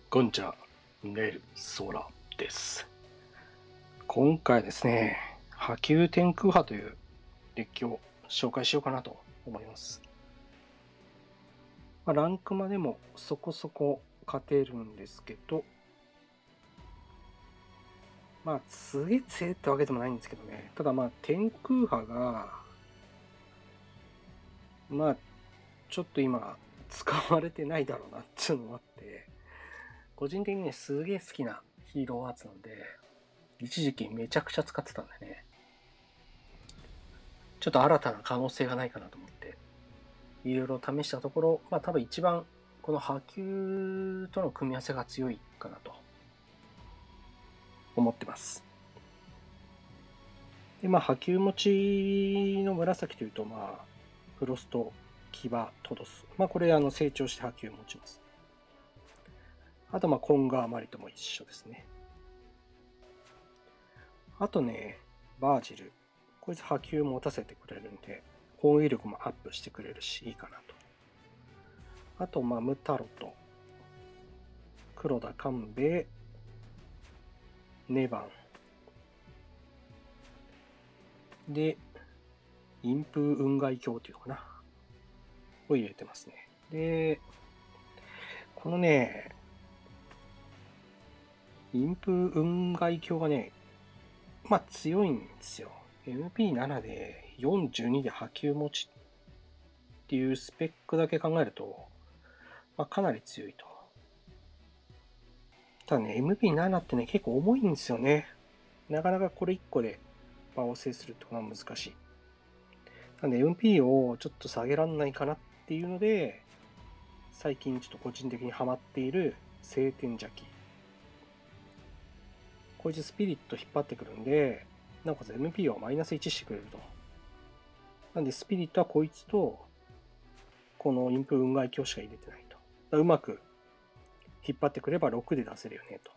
こんにちは、ネルソラです。今回ですね、波及天空波というデッキを紹介しようかなと思います。ランクマでもそこそこ勝てるんですけど、すげえ強いってわけでもないんですけどね。ただ天空波が、ちょっと今使われてないだろうなっていうのもあって、個人的にね、すげえ好きなヒーローアーツなんで、一時期めちゃくちゃ使ってたんでね。ちょっと新たな可能性がないかなと思って、いろいろ試したところ、多分一番この波及との組み合わせが強いかなと思ってます。で、波及持ちの紫というと、フロスト、キバ、トドス。これ成長して波及持ちます。あとコンガーマリとも一緒ですね。あとね、バージル。こいつ波及持たせてくれるんで、攻撃力もアップしてくれるし、いいかなと。あと、ムタロと、黒田官兵衛、ネバン。で、陰風雲外鏡っていうのかなを入れてますね。で、このね、陰風雲外鏡がね、強いんですよ。MP7 で42で波及持ちっていうスペックだけ考えると、かなり強いと。ただね、MP7 ってね、結構重いんですよね。なかなかこれ1個で場を制するってことは難しい。なんで MP をちょっと下げらんないかなっていうので、最近ちょっと個人的にハマっている晴天邪気。こいつスピリット引っ張ってくるんで、なおかつ MP をマイナス1してくれると。なんでスピリットはこいつと、このインプ運外鏡しか入れてないと。うまく引っ張ってくれば6で出せるよねと。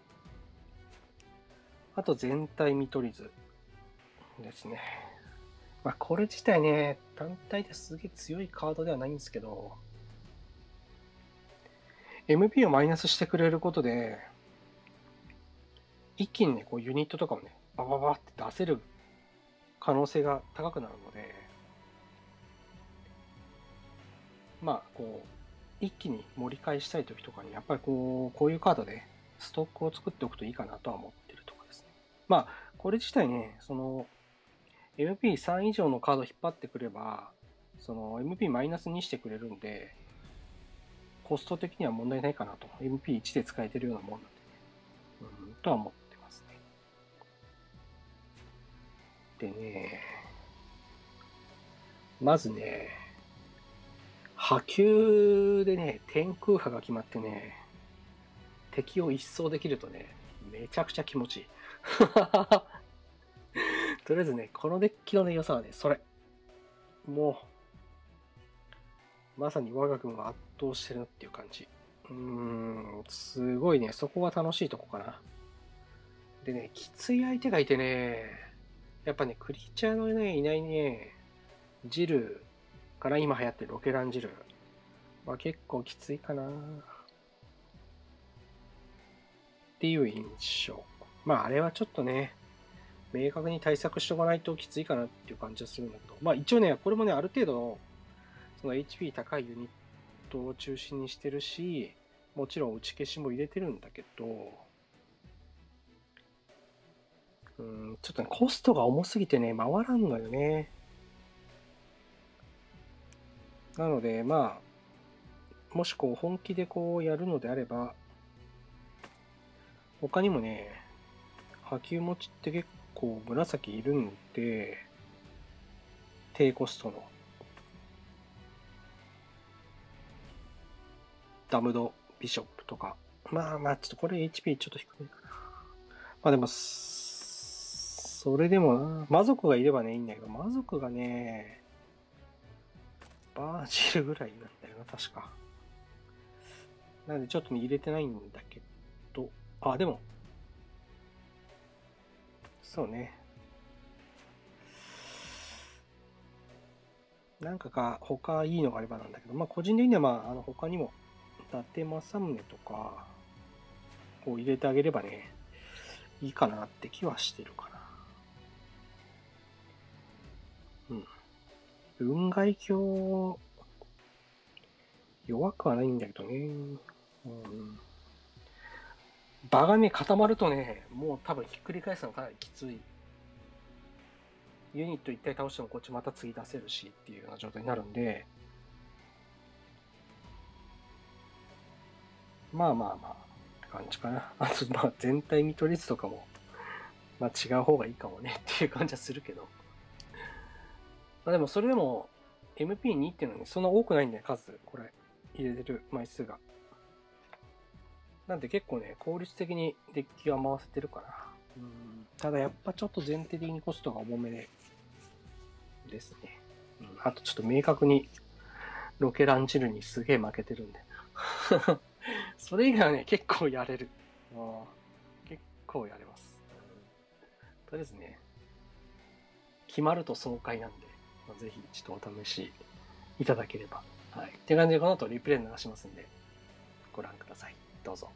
あと全体見取り図ですね。これ自体ね、単体ですげえ強いカードではないんですけど、MP をマイナスしてくれることで、一気にね、こうユニットとかもね、バババって出せる可能性が高くなるので、一気に盛り返したい時とかに、やっぱりこういうカードでストックを作っておくといいかなとは思ってるとかですね。これ自体ね、MP3 以上のカード引っ張ってくれば、MP マイナスにしてくれるんで、コスト的には問題ないかなと。MP1 で使えてるようなもんなんでね。とは思ってますね。でね、まずね、波及でね、天空波が決まってね、敵を一掃できるとね、めちゃくちゃ気持ちいい。とりあえずね、このデッキのね、良さはね、それ。もう、まさに我が軍は圧倒してるっていう感じ。すごいね、そこが楽しいとこかな。でね、きつい相手がいてね、やっぱね、クリーチャーのね、いないね、ジルから今流行ってるロケランジルは結構きついかなっていう印象。あれはちょっとね、明確に対策しておかないときついかなっていう感じはするんだけど、一応ね、これもね、ある程度の、その HP 高いユニットを中心にしてるし、もちろん打ち消しも入れてるんだけど、ちょっとね、コストが重すぎてね、回らんのよね。なので、もしこう本気でこうやるのであれば、他にもね、波及持ちって結構紫いるんで、低コストのダムドビショップとか。ちょっとこれ HP ちょっと低いかな。でも、それでもな、魔族がいればね、いいんだけど、魔族がね、バージルぐらいなんだよな、確か。なんでちょっと入れてないんだけど、でも、そうね。なんか他いいのがあればなんだけど、個人的には他にも、伊達政宗とか、 を入れてあげればね、いいかなって気はしてるかな。雲外鏡、弱くはないんだけどね。場がね、固まるとね、もう多分ひっくり返すのかなりきつい。ユニット一体倒してもこっちまた次出せるしっていうような状態になるんで、まあって感じかな。あと全体見取り図とかも、違う方がいいかもねっていう感じはするけど。でもそれでも MP2 っていうのにそんな多くないんだよ、数。これ、入れてる枚数が。なんで結構ね、効率的にデッキは回せてるかな。ただやっぱちょっと前提的にコストが重めですね。あとちょっと明確にロケランジルにすげえ負けてるんで。それ以外はね、結構やれる。結構やれます。とりあえずね、決まると爽快なんで、ぜひちょっとお試しいただければ。はい。って感じでこの後リプレイ流しますんで、ご覧ください。どうぞ。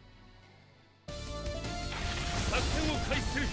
作戦を開始する。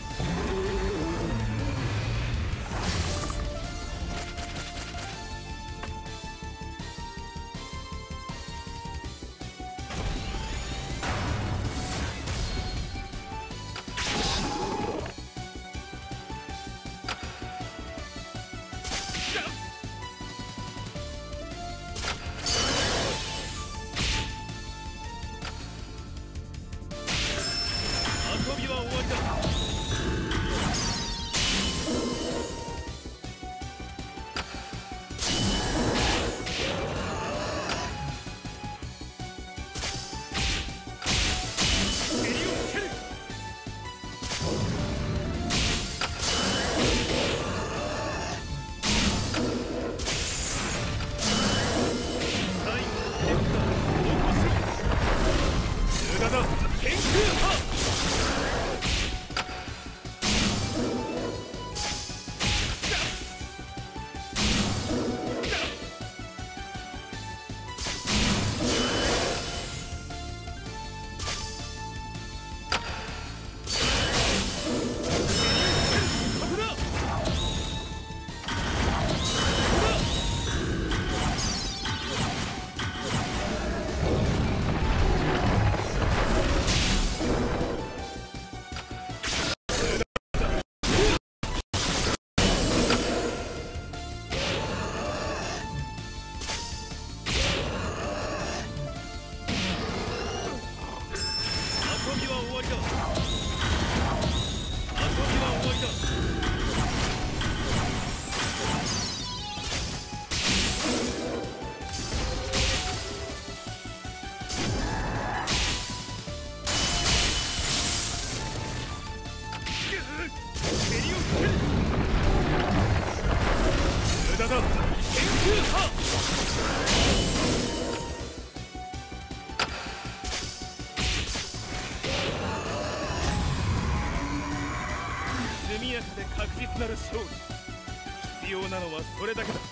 速やかで確実なる勝利。必要なのはそれだけだ。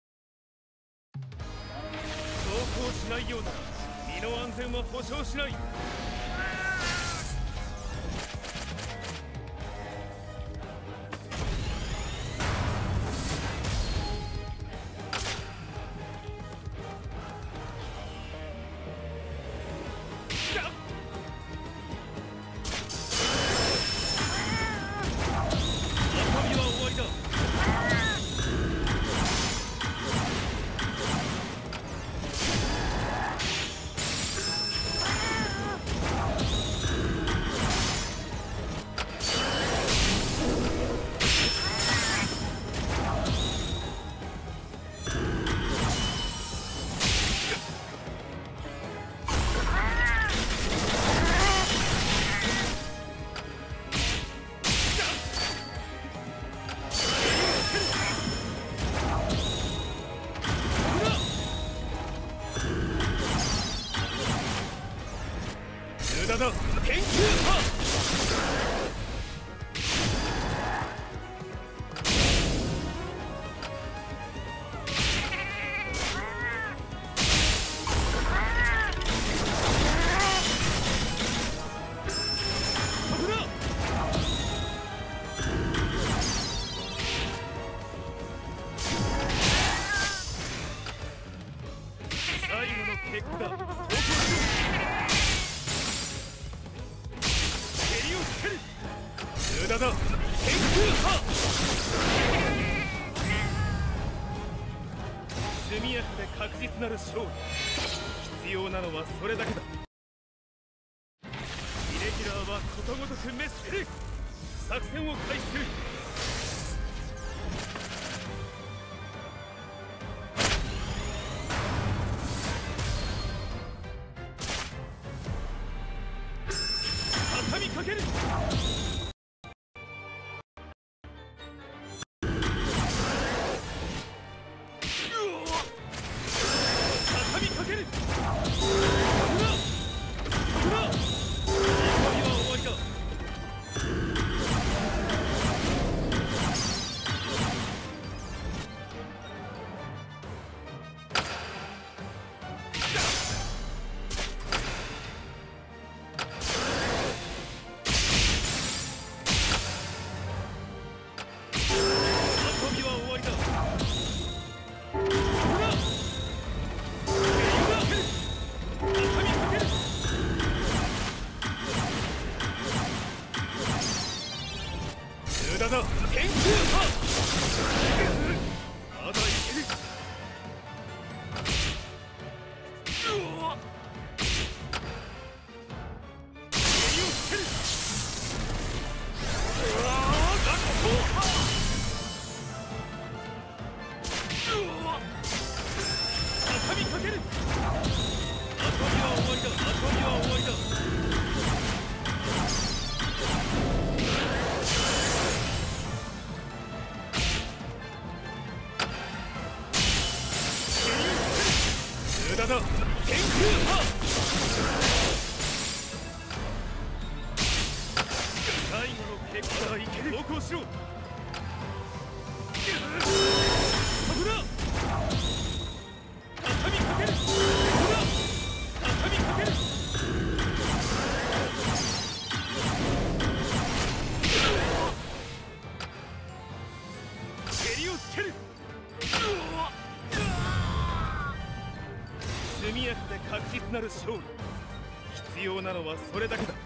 走行しないようなら身の安全は保証しない。無駄だ、研究派。 速やかで確実なる勝利。必要なのはそれだけだ。イレギュラーはことごとく滅する。作戦を開始する。畳みかける。畳みかける。無駄だ。天空波。まだいける。蹴りをつける。畳みかける。遊びは終わりだ。遊びは終わりだ。無駄だ。天空波。最後の結果だ。いける。投降しろ。そこだ。畳みかける。そこだ。畳みかける。蹴りをつける。速やかで確実なる勝利。必要なのはそれだけだ。